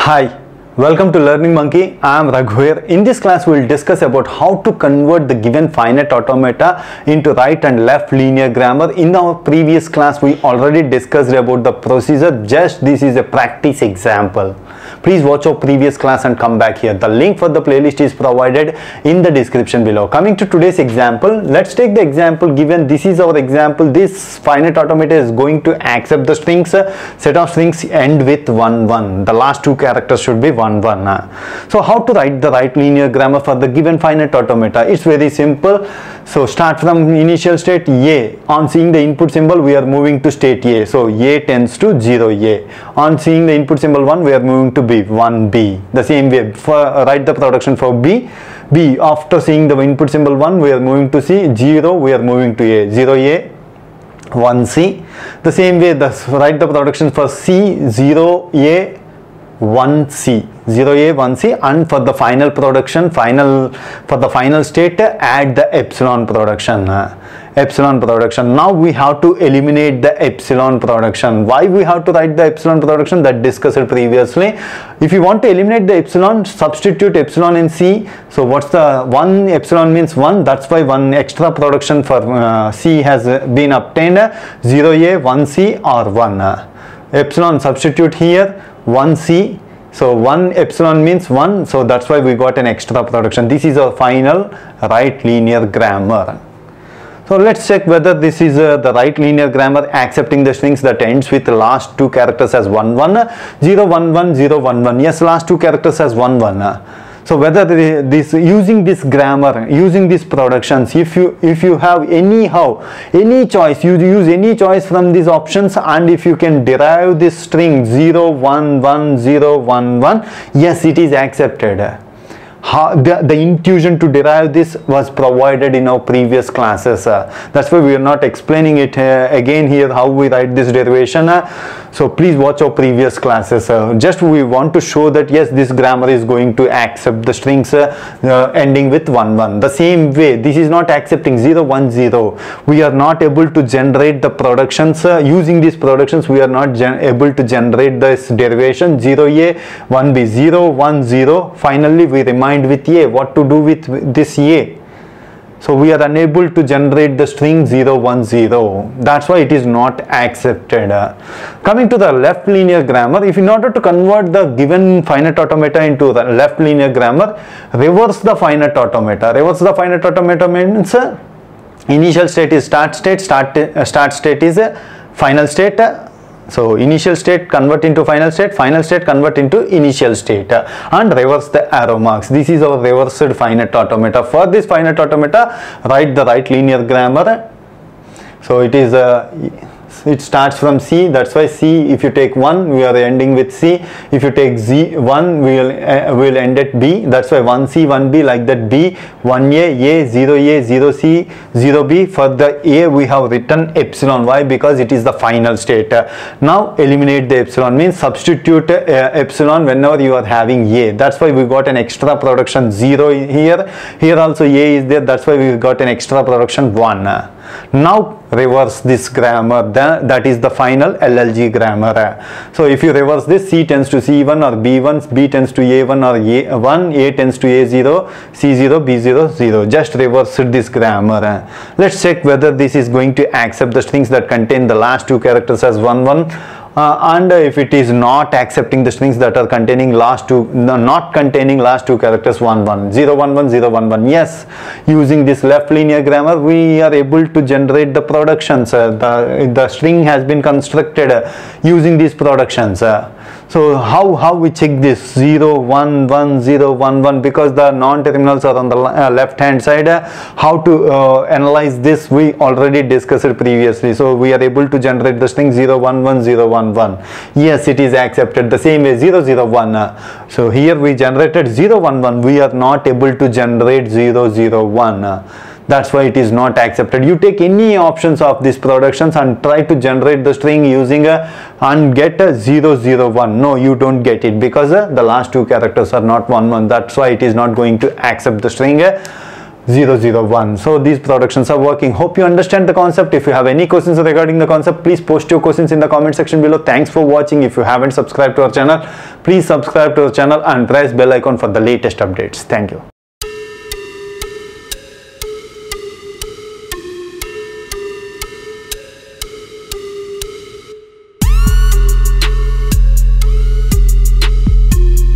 Hi, welcome to Learning Monkey. I am Raghuir. In this class, we will discuss about how to convert the given finite automata into right and left linear grammar. In our previous class, we already discussed about the procedure. Just this is a practice example. Please watch our previous class and come back here. The link for the playlist is provided in the description below. Coming to today's example, let's take the example given. This is our example. This finite automata is going to accept the strings. Set of strings end with 1 1. The last two characters should be 1 1. So how to write the right linear grammar for the given finite automata? It's very simple. So start from initial state A. On seeing the input symbol, we are moving to state A. So A tends to 0 A. On seeing the input symbol 1, we are moving to B, 1 B. The same way, write the production for B. B, after seeing the input symbol 1, we are moving to C, 0, we are moving to A, 0 A, 1 C. The same way, write the production for C, 0 A, 1 C, 0A 1 C, and for the final production, for the final state, add the epsilon production. Now we have to eliminate the epsilon production. Why we have to write the epsilon production? That discussed previously. If you want to eliminate the epsilon, substitute epsilon in C. So what's the 1 epsilon means 1, that's why one extra production for C has been obtained, 0A 1 C or 1. Epsilon substitute here, 1 C. So 1 epsilon means 1, so that's why we got an extra production. This is our final right linear grammar. So let's check whether this is the right linear grammar accepting the strings that ends with the last two characters as 1 1, 0 1 1, 0 1 1. Yes, last two characters as 1 1. So whether using this grammar, using these productions, if you have any choice, you use any choice from these options, and if you can derive this string 0 1 1 0 1 1, yes, it is accepted. The intuition to derive this was provided in our previous classes. That's why we are not explaining it again here how we write this derivation. So please watch our previous classes. Just we want to show that yes, this grammar is going to accept the strings ending with 1 1. The same way, this is not accepting 0 1 0. We are not able to generate the productions. Using these productions, we are not able to generate this derivation 0 A 1 B, 0 1 0. Finally, we remind with A. What to do with this A? So we are unable to generate the string 0 1 0. That's why it is not accepted. Coming to the left linear grammar, if in order to convert the given finite automata into the left linear grammar, reverse the finite automata. Reverse the finite automata means initial state is start state, start state is final state. So initial state convert into final state convert into initial state, and reverse the arrow marks. This is our reversed finite automata. For this finite automata, write the right linear grammar. So it is it starts from C, that's why C, if you take 1, we are ending with C. If you take Z 1, we will end at B, that's why 1 C 1 B, like that. B 1 A 0 C 0 B. For the A we have written epsilon. Why? Because it is the final state. Now eliminate the epsilon, means substitute epsilon whenever you are having A. That's why we got an extra production 0 here. Here also A is there, that's why we got an extra production 1. Now reverse this grammar, that is the final LLG grammar. So if you reverse this, C tends to C1 or B1, B tends to A1 or A1, A tends to A0, C0, B0, 0. Just reverse this grammar. Let's check whether this is going to accept the strings that contain the last two characters as 1 1. And if it is not accepting the strings that are containing not containing last two characters 1 1, 0 1 1 0 1 1. Yes, using this left linear grammar, we are able to generate the productions. The string has been constructed using these productions. So how we check this 0 1 1 0 1 1, because the non-terminals are on the left hand side. How to analyze this we already discussed previously. So we are able to generate the string 0 1 1 0 1 1. Yes, it is accepted. The same way 0 0 1. So here we generated 0 1 1. We are not able to generate 0 0 1. That's why it is not accepted. You take any options of these productions and try to generate the string using and get a 0 0 1. No, you don't get it, because the last two characters are not 1 1. That's why it is not going to accept the string. 001. So these productions are working. Hope you understand the concept. If you have any questions regarding the concept, please post your questions in the comment section below. Thanks for watching. If you haven't subscribed to our channel, please subscribe to our channel and press bell icon for the latest updates. Thank you.